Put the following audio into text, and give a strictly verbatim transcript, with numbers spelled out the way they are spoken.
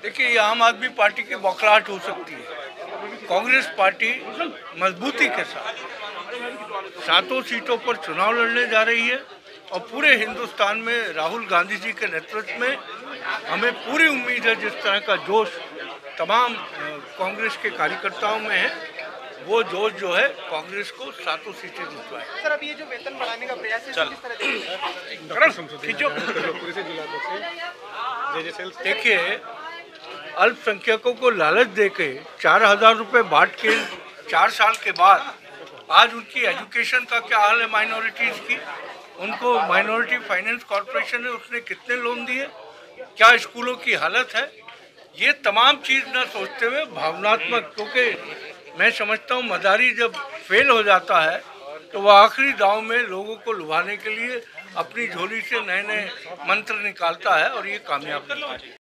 देखिए, ये आम आदमी पार्टी की बौखलाहट हो सकती है। कांग्रेस पार्टी मजबूती के साथ सातों सीटों पर चुनाव लड़ने जा रही है और पूरे हिंदुस्तान में राहुल गांधी जी के नेतृत्व में हमें पूरी उम्मीद है, जिस तरह का जोश तमाम कांग्रेस के कार्यकर्ताओं में है, वो जोश जो है कांग्रेस को सातों सीटें जितवाए। सर, अब ये जो वेतन बढ़ाने का प्रयास है, किस तरह देखिए, अल्पसंख्यकों को लालच देके चार हजार रुपये बांट के चार साल के बाद आज उनकी एजुकेशन का क्या हाल है माइनॉरिटीज की। उनको माइनॉरिटी फाइनेंस कॉर्पोरेशन है, उसने कितने लोन दिए, क्या स्कूलों की हालत है, ये तमाम चीज़ न सोचते हुए भावनात्मक, क्योंकि मैं समझता हूँ मदारी जब फेल हो जाता है तो वह आखिरी दाव में लोगों को लुभाने के लिए अपनी झोली से नए नए मंत्र निकालता है और ये कामयाब नहीं है।